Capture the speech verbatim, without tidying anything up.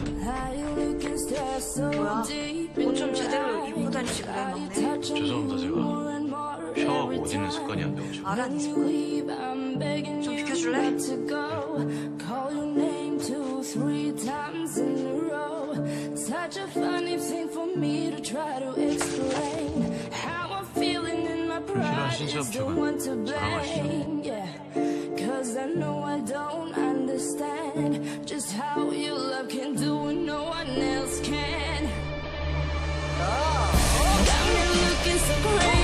뭐야? 옷 좀 제대로 입고 다니지 그래, 막내. 죄송합니다, 제가. 샤워하고 옷 입는 습관이 안 돼가지고. 알아, 네 습관. 좀 비켜줄래? 불필요한 신체업체가 사랑하시죠. Cause I know I don't understand just how your love can do what no one else can. Got me looking so crazy.